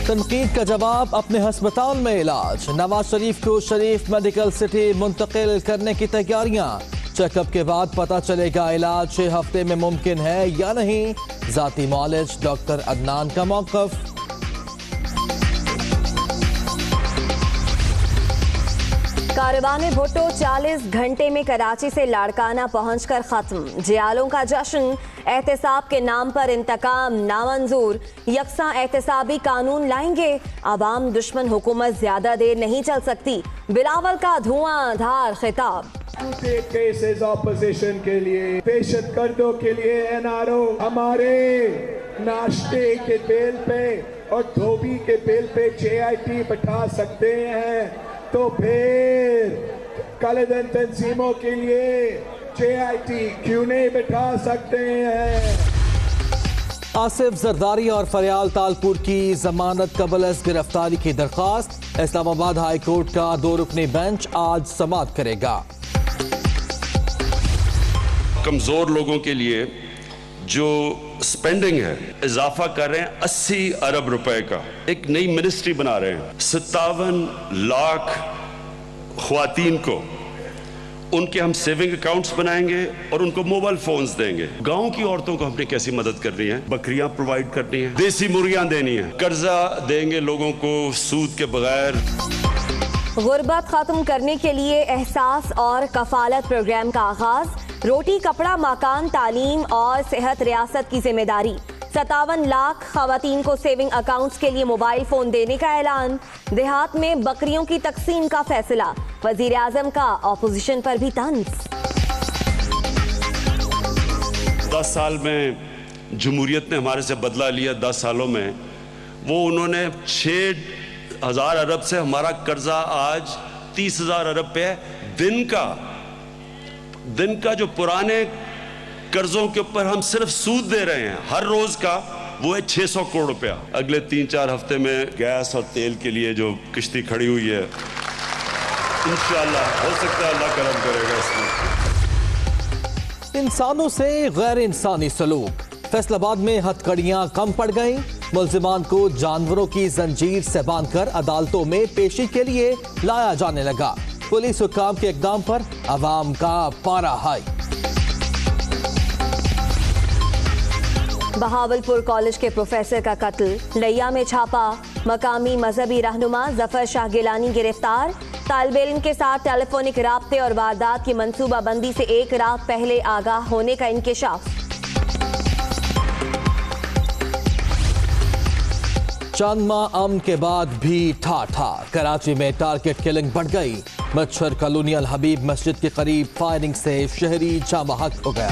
तनकीद का जवाब, अपने अस्पताल में इलाज। नवाज शरीफ को शरीफ मेडिकल सिटी मुंतकिल करने की तैयारियां। चेकअप के बाद पता चलेगा इलाज 6 हफ्ते में मुमकिन है या नहीं। जाती मौलिज डॉक्टर अदनान का मौक़िफ़। कारवाने भुट्टो 40 घंटे में कराची से लाड़काना पहुंचकर खत्म। जियालों का जश्न, एहतसाब के नाम पर इंतकाम नामंजूर। यकसा एहतसाबी कानून लाएंगे, अवाम दुश्मन हुकूमत ज्यादा देर नहीं चल सकती। बिलावल का धुआंधार खिताब। केसेस ऑपोजिशन के लिए, पेशत कर्दों के लिए एनआरओ हमारे नाश्ते के बिल पे और धोबी के बिल पे JIT बैठा सकते हैं, तो फिर कालेधन तंजीमों के लिए JIT क्यों नहीं बैठा सकते हैं। आसिफ जरदारी और फरियाल तालपुर की जमानत कबल गिरफ्तारी की दरख्वास्त। इस्लामाबाद हाई कोर्ट का 2 रुकनी बेंच आज समाअत करेगा। कमजोर लोगों के लिए जो स्पेंडिंग है इजाफा कर रहे हैं 80 अरब रुपए का। एक नई मिनिस्ट्री बना रहे हैं। 57 लाख ख्वातीन को उनके हम सेविंग अकाउंट्स बनाएंगे और उनको मोबाइल फोन्स देंगे। गांव की औरतों को हमने कैसी मदद करनी है, बकरियां प्रोवाइड करनी है, देसी मुर्गियां देनी है, कर्जा देंगे लोगों को सूद के बगैर। गुर्बत खत्म करने के लिए एहसास और कफालत प्रोग्राम का आगाज। रोटी, कपड़ा, मकान, तालीम और सेहत रियासत की जिम्मेदारी। 57 लाख खवातीन को सेविंग अकाउंट्स के लिए मोबाइल फोन देने का ऐलान। देहात में बकरियों की तकसीम का फैसला। वजीर आजम का ऑपोजिशन पर भी तंज। 10 साल में जमहूरियत ने हमारे से बदला लिया। 10 सालों में वो उन्होंने 6,000 अरब से हमारा कर्जा आज 30,000 अरब पे है। दिन का जो पुराने कर्जों के ऊपर हम सिर्फ सूद दे रहे हैं हर रोज का, वो है 600 करोड़ रुपया। अगले 3-4 हफ्ते में गैस और तेल के लिए जो किश्ती खड़ी हुई है, इंशाअल्लाह हो सकता है अल्लाह करम करेगा इसमें। इंसानों से गैर इंसानी सलूक। फैसलाबाद में हथकड़ियां कम पड़ गई। मुल्जिमान को जानवरों की जंजीर से बांधकर अदालतों में पेशी के लिए लाया जाने लगा। पुलिस हुक्काम के इकदाम पर अवाम का पारा हाई। बहावलपुर कॉलेज के प्रोफेसर का कत्ल। लिया में छापा। मकामी मजहबी रहनुमा जफर शाह गिलानी गिरफ्तार। तालिबे इल्म के साथ टेलीफोनिक राब्ते और वारदात की मंसूबाबंदी से 1 रात पहले आगाह होने का इंकिशाफ। चंद माह अमन के बाद भी ठा कराची में टारगेट किलिंग बढ़ गई। मच्छर कॉलोनी अल हबीब मस्जिद के करीब फायरिंग से शहरी जामहक हो गया।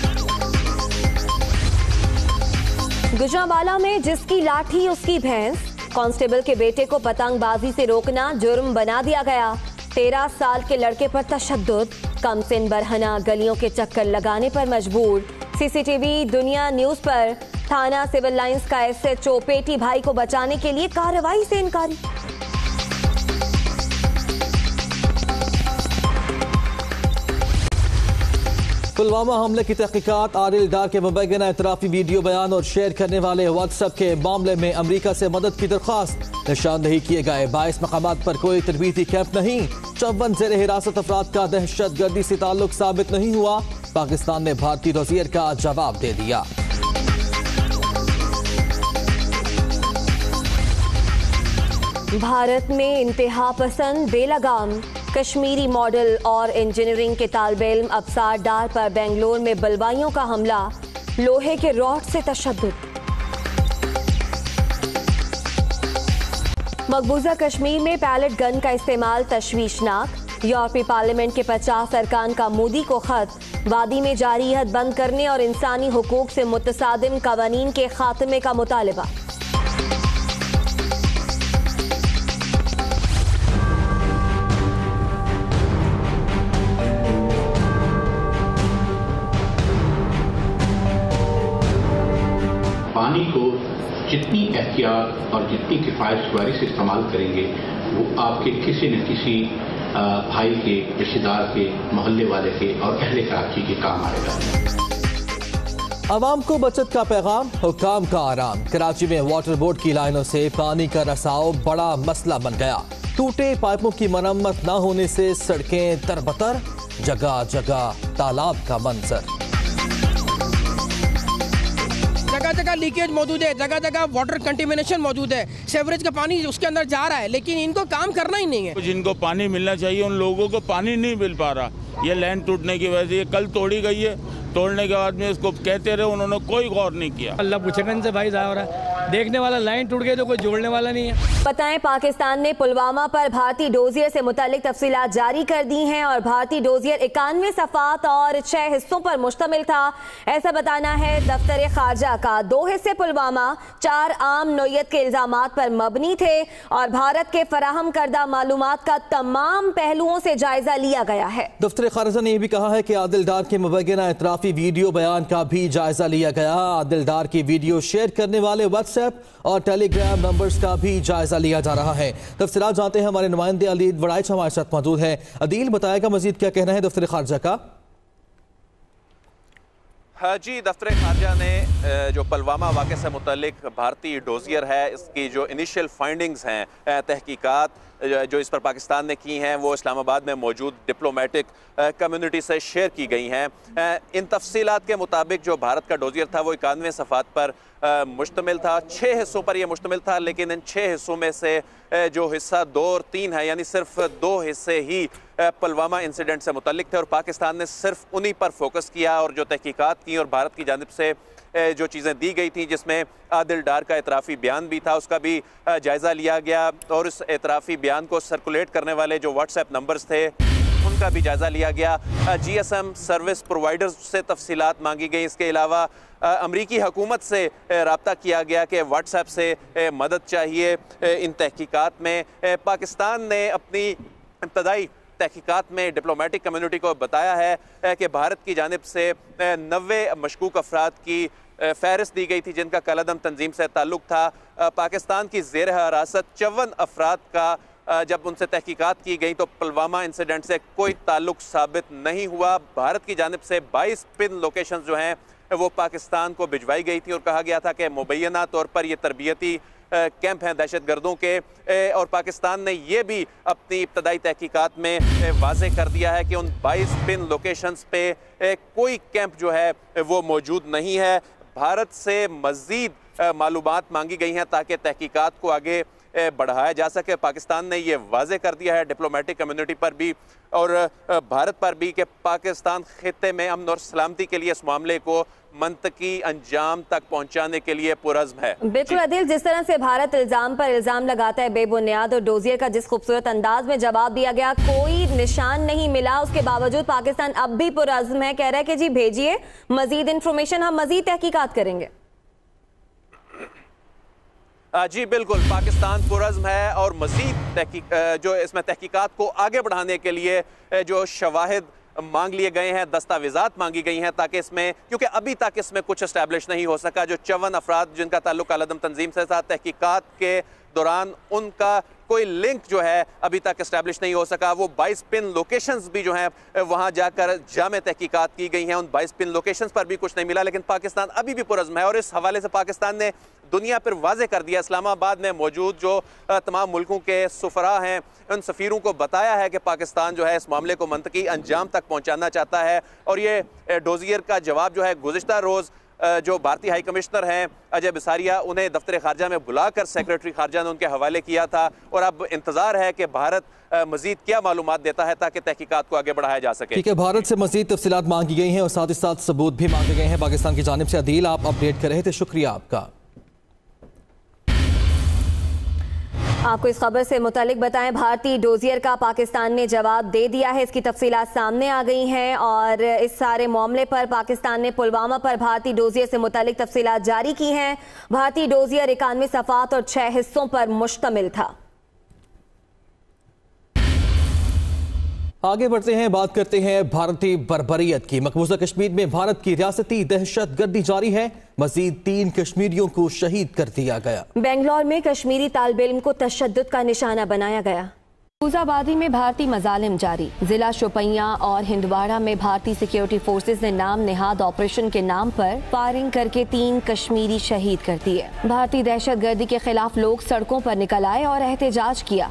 गुजरांवाला में जिसकी लाठी उसकी भैंस। कांस्टेबल के बेटे को पतंगबाजी से रोकना जुर्म बना दिया गया। 13 साल के लड़के पर तशद्दुद। कमसिन बरहना गलियों के चक्कर लगाने पर मजबूर। CCTV दुनिया न्यूज पर थाना सिविल लाइंस का SHO पेटी भाई को बचाने के लिए कार्रवाई से इनकारी। पुलवामा हमले की तहकीकात। आदिल डार के मुबैना इतराफी वीडियो बयान और शेयर करने वाले व्हाट्सएप के मामले में अमरीका से मदद की दरख्वास्त। निशानदही किए गए 22 मकामात पर कोई तरबीती कैंप नहीं। 54 जेर हिरासत अफराद का दहशत गर्दी से ताल्लुक साबित नहीं हुआ। पाकिस्तान ने भारतीय वजीर का जवाब दे दिया। भारत में इंतहा पसंद बेलगाम। कश्मीरी मॉडल और इंजीनियरिंग के तालिबे इल्म अफसार डार पर बेंगलोर में बलवाइयों का हमला। लोहे के रॉड से तशद्दुद। मकबूजा कश्मीर में पैलेट गन का इस्तेमाल तशवीशनाक। यूरोपीय पार्लियामेंट के 50 अरकान का मोदी को खत। वादी में जारी हद बंद करने और इंसानी हुकूक से मुतसादिम कवानीन के खात्मे का मुतालबा। पानी को जितनी एहतियात और जितनी किफ़ायत शुमारी से इस्तेमाल करेंगे, वो आपके किसी न किसी भाई के, रिश्तेदार के, मोहल्ले वाले के और अहले कराची के काम आएगा। आवाम को बचत का पैगाम, हुक्काम का आराम। कराची में वाटर बोर्ड की लाइनों से पानी का रसाव बड़ा मसला बन गया। टूटे पाइपों की मरम्मत न होने से सड़कें तरबतर, जगह जगह तालाब का मंजर। जगह जगह लीकेज मौजूद है, जगह जगह वाटर कंटेमिनेशन मौजूद है, सीवरेज का पानी उसके अंदर जा रहा है, लेकिन इनको काम करना ही नहीं है। जिनको पानी मिलना चाहिए उन लोगों को पानी नहीं मिल पा रहा। ये लाइन टूटने की वजह से ये कल तोड़ी गई है, तोड़ने के बाद में इसको कहते रहे, उन्होंने कोई गौर नहीं किया। अल्लाह पूछेगा इनसे भाई हो रहा है, देखने वाला लाइन टूट गई तो कोई जोड़ने वाला नहीं है। बताएं, पाकिस्तान ने पुलवामा पर भारतीय डोजियर से मुतालिक तफसीलात जारी कर दी हैं और भारतीय डोजियर 91 सफ़ात और 6 हिस्सों पर मुश्तमिल था। ऐसा बताना है दफ्तर खारजा का। 2 हिस्से पुलवामा 4 आम नोयत के इल्जामात पर मबनी थे और भारत के फराहम करदा मालूमात का तमाम पहलुओं से जायजा लिया गया है। दफ्तर खारजा ने यह भी कहा है कि आदिल डार के मुबैना इतराफी वीडियो बयान का भी जायजा लिया गया। आदिल डार की वीडियो शेयर करने वाले व्हाट्सएप और टेलीग्राम नंबर्स का भी जायजा लिया जा रहा है। तफसीलात जानते हैं, हमारे नुमाइंदे अदील वड़ाइच हमारे साथ मौजूद है। अदील, बताएगा मजीद क्या कहना है दफ्तर खारजा का? हाँ जी, दफ्तर खारजा ने जो पुलवामा वाक़े से मुतल्लिक भारतीय डोजियर है, इसकी जो इनिशियल फाइंडिंग्स हैं, तहकीकात जो इस पर पाकिस्तान ने की हैं, वो इस्लामाबाद में मौजूद डिप्लोमेटिक कम्युनिटी से शेयर की गई हैं। इन तफसीलात के मुताबिक जो भारत का डोजियर था वो 91 सफ़ात पर मुश्तमिल था। 6 हिस्सों पर यह मुश्तमिल था, लेकिन इन 6 हिस्सों में से जो हिस्सा 2 और 3 है, यानी सिर्फ 2 हिस्से ही पुलवामा इंसिडेंट से मुतल्लिक थे और पाकिस्तान ने सिर्फ उन्हीं पर फोकस किया और जो तहकीकात की और भारत की जानिब से जो चीज़ें दी गई थी, जिसमें आदिल डार का एतराफ़ी बयान भी था, उसका भी जायज़ा लिया गया और इस एतराफ़ी बयान को सर्कुलेट करने वाले जो व्हाट्सएप नंबर्स थे उनका भी जायज़ा लिया गया। GSM सर्विस प्रोवाइडर्स से तफसीलात मांगी गई। इसके अलावा अमरीकी हुकूमत से रब्ता किया गया कि व्हाट्सएप से मदद चाहिए इन तहकीकात में। पाकिस्तान ने अपनी इब्तदाई तहकीकात में डिप्लोमेटिक कम्युनिटी को बताया है कि भारत की जानिब से 90 मशकूक अफराद की फहरिस्त दी गई थी जिनका कलअदम तंजीम से ताल्लुक़ था। पाकिस्तान की ज़ेर हिरासत 54 अफराद का जब उनसे तहकीकात की गई तो पुलवामा इंसिडेंट से कोई ताल्लुक़ साबित नहीं हुआ। भारत की जानिब से 22 पिन लोकेशन जो हैं वो पाकिस्तान को भिजवाई गई थी और कहा गया था कि मुबैना तौर पर ये तरबियती कैंप हैं दहशतगर्दों के, और पाकिस्तान ने ये भी अपनी इब्तदाई तहकीकात में वाज़े कर दिया है कि उन 22 पिन लोकेशंस पे कोई कैंप जो है वो मौजूद नहीं है। भारत से मज़ीद मालूमात मांगी गई हैं ताकि तहकीकात को आगे बढ़ाया जा सके। पाकिस्तान ने ये वाज़े कर दिया है डिप्लोमेटिक कम्युनिटी पर भी और भारत पर भी कि पाकिस्तान खित्ते में अमन और सलामती के लिए इस मामले को मंतकी अंजाम तक पहुंचाने के लिए पुरज़्म है। बिल्कुल अदिल, जिस तरह से भारत इल्जाम पर इल्जाम लगाता है बेबुनियाद और डोजियर का जिस खूबसूरत अंदाज में जवाब दिया गया, कोई निशान नहीं मिला, उसके बावजूद पाकिस्तान अब भी पुरज़्म है, कह रहा है कि जी भेजिए मजीद इंफॉर्मेशन, हम मजीद तहकीकात करेंगे। जी बिल्कुल, पाकिस्तान पुरज़्म है और मज़ीद जो इसमें तहकीकात को आगे बढ़ाने के लिए जो शवाहिद मांग लिए गए हैं, दस्तावेज़ात मांगी गई हैं, ताकि इसमें, क्योंकि अभी तक इसमें कुछ एस्टैब्लिश नहीं हो सका। जो 54 अफराद जिनका ताल्लुक कलअदम तंजीम से था, तहकीकात के दौरान उनका कोई लिंक जो है अभी तक एस्टैब्लिश नहीं हो सका। वो 22 पिन लोकेशंस भी जो हैं वहाँ जाकर जामे तहकीकात की गई हैं, उन 22 पिन लोकेशंस पर भी कुछ नहीं मिला, लेकिन पाकिस्तान अभी भी पुरज़्म है और इस हवाले से पाकिस्तान ने दुनिया पर वाज़े कर दिया। इस्लामाबाद में मौजूद जो तमाम मुल्कों के सफ़रा हैं, उन सफ़ीरों को बताया है कि पाकिस्तान जो है इस मामले को मंतकी अंजाम तक पहुँचाना चाहता है और ये डोजियर का जवाब जो है गुज़िश्ता रोज़ जो भारतीय हाई कमिश्नर हैं अजय बिसारिया, उन्हें दफ्तर खारजा में बुलाकर सेक्रेटरी खारजा ने उनके हवाले किया था और अब इंतजार है कि भारत मजीद क्या मालूमात देता है ताकि तहकीकात को आगे बढ़ाया जा सके। ठीक है, भारत से मजीद तफसीलात मांगी गई हैं और साथ ही साथ सबूत भी मांगे गए हैं पाकिस्तान की जानिब से। अदील, आप अपडेट कर रहे थे, शुक्रिया आपका। आपको इस खबर से मुतालिक बताएं, भारतीय डोजियर का पाकिस्तान ने जवाब दे दिया है, इसकी तफसीलात सामने आ गई हैं और इस सारे मामले पर पाकिस्तान ने पुलवामा पर भारतीय डोजियर से मुतालिक तफसीलात जारी की हैं। भारतीय डोजियर 91 सफ़ात और 6 हिस्सों पर मुश्तमिल था। आगे बढ़ते हैं, बात करते हैं भारतीय बर्बरियत की। मकबूजा कश्मीर में भारत की रियासती दहशतगर्दी जारी है, मजीद 3 कश्मीरियों को शहीद कर दिया गया। बेंगलोर में कश्मीरी तालिब इल्म को तशद्दुद का निशाना बनाया गया। फैज़ाबादी में भारतीय मजालिम जारी। जिला शोपियां और हिंदवाड़ा में भारतीय सिक्योरिटी फोर्सेज ने नाम नेहाद ऑपरेशन के नाम पर फायरिंग करके 3 कश्मीरी शहीद कर दिए। भारतीय दहशतगर्दी के खिलाफ लोग सड़कों पर निकल आए और एहतजाज किया।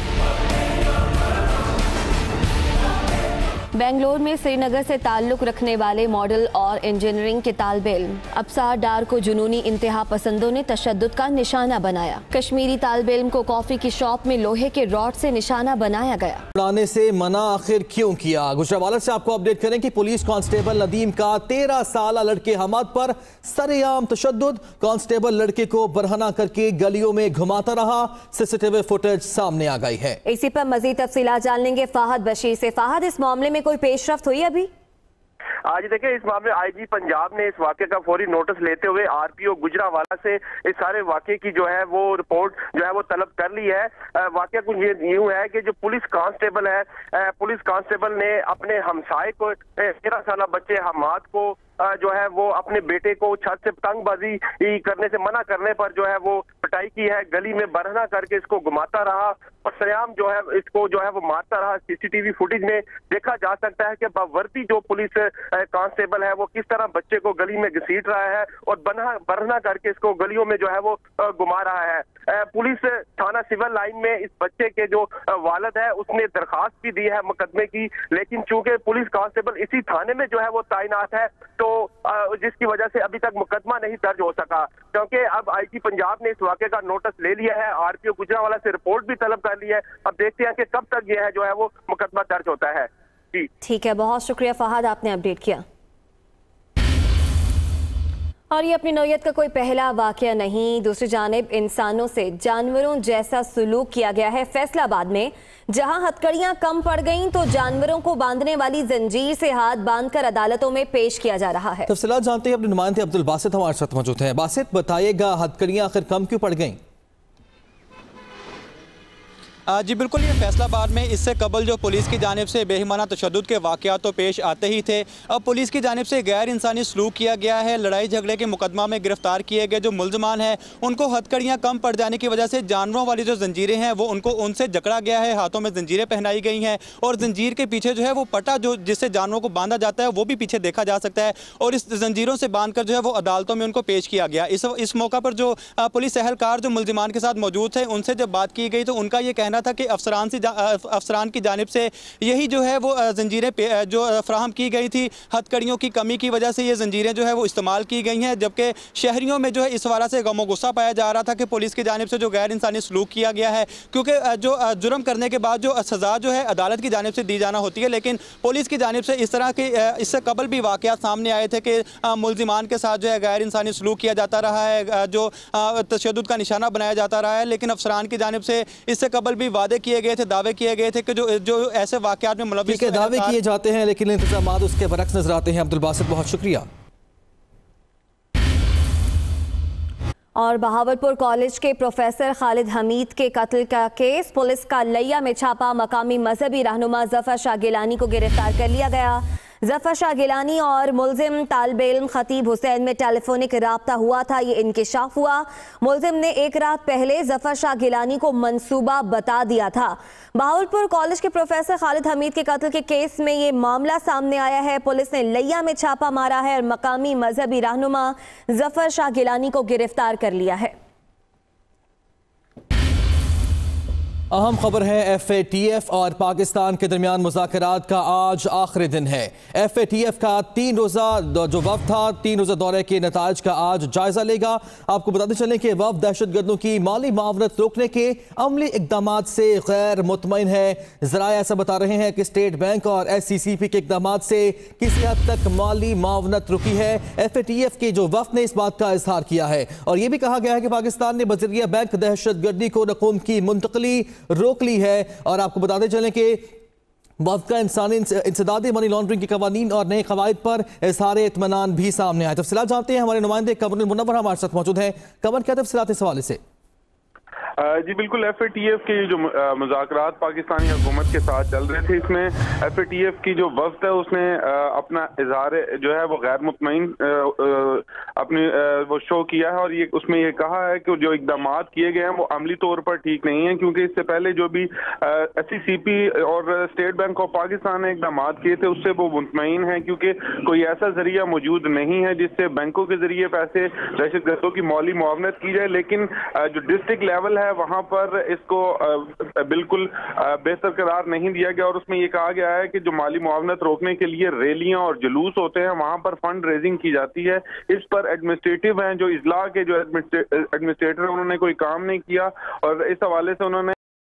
बेंगलोर में श्रीनगर से ताल्लुक रखने वाले मॉडल और इंजीनियरिंग के तालिब इल्म अबसार डार को जुनूनी इंतहा पसंदों ने तशद्दुद का निशाना बनाया। कश्मीरी तालिब इल्म को कॉफी की शॉप में लोहे के रॉड से निशाना बनाया गया। उड़ाने से मना आखिर क्यों किया? गुजरावाला से आपको अपडेट करें कि पुलिस कांस्टेबल नदीम का 13 साल लड़के हमाद पर सरेआम तशद्दुद। कांस्टेबल लड़के को बरहना करके गलियों में घुमाता रहा। सीसीटीवी फुटेज सामने आ गई है। इसी पर मजीद तफसीलात जान लेंगे फाहद बशीर से। फाहद, इस मामले में कोई पेशरफ्त हुई अभी? आज देखिए, इस मामले आईजी पंजाब ने इस वाक़े का फौरी नोटिस लेते हुए आरपीओ गुजरावाला से इस सारे वाक़े की जो है वो रिपोर्ट जो है वो तलब कर ली है। वाक़या कुछ यूं है कि जो पुलिस कांस्टेबल ने अपने हमसाए को 13 साल बच्चे हमाद को जो है वो अपने बेटे को छत से पतंगबाजी करने से मना करने पर जो है वो पिटाई की है। गली में बरहना करके इसको घुमाता रहा और सरेआम जो है इसको जो है वो मारता रहा। सीसीटीवी फुटेज में देखा जा सकता है कि बावर्दी जो पुलिस कांस्टेबल है वो किस तरह बच्चे को गली में घसीट रहा है और बरहना करके इसको गलियों में जो है वो घुमा रहा है। पुलिस थाना सिविल लाइन में इस बच्चे के जो वालिद है उसने दरखास्त भी दी है मुकदमे की, लेकिन चूंकि पुलिस कांस्टेबल इसी थाने में जो है वो तैनात है तो जिसकी वजह से अभी तक मुकदमा नहीं दर्ज हो सका। क्योंकि अब आईजी पंजाब ने इस वाक़े का नोटिस ले लिया है, आरपीओ गुजरावाला से रिपोर्ट भी तलब कर ली है। अब देखते हैं कि कब तक यह है जो है वो मुकदमा दर्ज होता है। जी ठीक है, बहुत शुक्रिया फहद, आपने अपडेट किया। और ये अपनी नौयत का कोई पहला वाकया नहीं। दूसरी जानिब इंसानों से जानवरों जैसा सुलूक किया गया है फैसलाबाद में। जहां हथकड़ियां कम पड़ गईं तो जानवरों को बांधने वाली जंजीर से हाथ बांधकर अदालतों में पेश किया जा रहा है। तफसीलात जानते हैं, अपने नुमाइंदे अब्दुल बासित हमारे साथ मौजूद हैं। बासित, बताइएगा हथकड़ियां आखिर कम क्यों पड़ गईं? जी बिल्कुल, ये फैसलाबाद में इससे कबल जो पुलिस की जानिब से बेईमाना तशद्दुद के वाक़यात तो पेश आते ही थे। अब पुलिस की जानिब से गैर इंसानी सलूक किया गया है। लड़ाई झगड़े के मुकदमा में गिरफ्तार किए गए जो मुलजमान हैं उनको हथकड़ियाँ कम पड़ जाने की वजह से जानवरों वाली जो जंजीरें हैं वो उनसे जकड़ा गया है, हाथों में जंजीरें पहनाई गई हैं और जंजीर के पीछे जो है वो पटा जो जिससे जानवरों को बांधा जाता है वो भी पीछे देखा जा सकता है और इस जंजीरों से बांध कर जो है वो अदालतों में उनको पेश किया गया। इस मौका पर जो पुलिस एहलकार जो मुलजमान के साथ मौजूद थे उनसे जब बात की गई तो उनका ये कहना था कि अफसरान की जानिब से यही जो है वो जंजीरें जो फ्राहम की गई थी, हथकड़ियों की कमी की वजह से ये जंजीरें जो है वो इस्तेमाल की गई हैं। जबकि शहरियों में जो है इस वारा से गमो गुस्सा पाया जा रहा था कि पुलिस की जानिब से जो गैर इंसानी सलूक किया गया है, क्योंकि जो जुर्म करने के बाद जो सज़ा जो है अदालत की जानिब से दी जाना होती है, लेकिन पुलिस की जानिब से इस तरह के इससे कबल भी वाक़यात सामने आए थे कि मुलजिमान के साथ जो है गैर इंसानी सलूक किया जाता रहा है, जो तशद्दुद का निशाना बनाया जाता रहा है। लेकिन अफसरान की जानिब से इससे कबल भी वादे किए गए थे, दावे किए गए थे कि जो ऐसे वाक़यात में मुलव्विस दावे किए जाते हैं लेकिन इंतजामात उसके बरक्स नजर आते हैं। अब्दुल बासित, बहुत शुक्रिया। और बहावलपुर कॉलेज के प्रोफेसर खालिद हमीद के कत्ल का केस, पुलिस का लिया में छापा, मकामी मजहबी रहनुमा जफर शाह गिलानी को गिरफ्तार कर लिया गया। जफर शाह गिलानी और मुलजिम तालिब इल्म खतीब हुसैन में टेलीफोनिक राब्ता हुआ था, ये इंकिशाफ हुआ। मुलजिम ने एक रात पहले जफर शाह गिलानी को मंसूबा बता दिया था। बहावलपुर कॉलेज के प्रोफेसर खालिद हमीद के कत्ल के केस में ये मामला सामने आया है। पुलिस ने लिया में छापा मारा है और मकामी मजहबी रहनुमा जफर शाह गिलानी को गिरफ्तार कर लिया है। अहम खबर है, FATF और पाकिस्तान के दरमियान मज़ाक़ रात का आज आखिरी दिन है। FATF का 3 रोज़ा जो वफ़द था, 3 रोज़ा दौरे के नताइज का आज जायजा लेगा। आपको बताते चलें कि वफ़द दहशतगर्दों की माली मावनत रोकने के अमली इक़दाम से गैर मुतमईन है। ज़राए ऐसा बता रहे हैं कि स्टेट बैंक और SCCP के इक़दाम से किसी हद तक माली मावनत रुकी है। FATF के जो वफ़द ने इस बात का इजहार किया है और यह भी कहा गया है कि पाकिस्तान ने बज़रिया बैंक दहशतगर्दी को रकूम की मुंतकली रोक ली है। और आपको बताते चलें कि वफ़द का इंसानी इंसदादी मनी लॉन्ड्रिंग के कवानीन और नए कवायद पर इज़हार इत्मीनान भी सामने आए। तफसीलात जानते हैं, हमारे नुमाइंदे कमर मुनव्वर हमारे साथ मौजूद हैं। कमर, क्या तफसीलात इस हवाले से? जी बिल्कुल, FATF के जो मुज़ाकरात पाकिस्तानी हुकूमत के साथ चल रहे थे, इसमें FATF की जो वफ्द है उसने अपना इजहार जो है वो गैर मुतमईन अपनी वो शो किया है और ये उसमें ये कहा है कि जो इकदाम किए गए हैं वो अमली तौर पर ठीक नहीं है, क्योंकि इससे पहले जो भी SCCP और स्टेट बैंक ऑफ पाकिस्तान ने इकदाम किए थे उससे वो मुतमईन है, क्योंकि कोई ऐसा जरिया मौजूद नहीं है जिससे बैंकों के जरिए पैसे दहशतगर्दों की मौली मुआवनत की जाए। लेकिन जो डिस्ट्रिक्ट लेवल है वहां पर इसको बिल्कुल बेहतर करार नहीं दिया गया और उसमें ये कहा गया है कि जो माली मुआवनत रोकने के लिए रैलियां और जुलूस होते हैं वहां पर फंड रेजिंग की जाती है। इस पर एडमिनिस्ट्रेटिव हैं जो इजला के जो एडमिनिस्ट्रेटर उन्होंने कोई काम नहीं किया और इस हवाले से उन्होंने